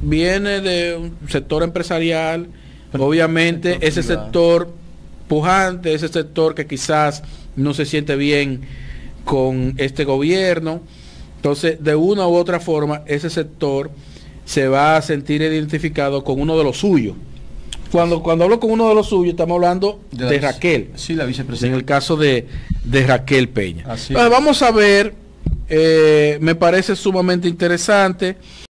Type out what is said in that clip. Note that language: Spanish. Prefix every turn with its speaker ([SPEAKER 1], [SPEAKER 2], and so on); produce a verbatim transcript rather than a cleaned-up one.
[SPEAKER 1] viene de un sector empresarial, pero obviamente sector ese privado. sector pujante, ese sector que quizás no se siente bien con este gobierno. Entonces, de una u otra forma, ese sector se va a sentir identificado con uno de los suyos. Cuando, cuando hablo con uno de los suyos, estamos hablando de, de la, Raquel.
[SPEAKER 2] Sí, la vicepresidenta.
[SPEAKER 1] En el caso de, de Raquel Peña.
[SPEAKER 2] Así
[SPEAKER 1] Entonces, vamos a ver, eh, me parece sumamente interesante.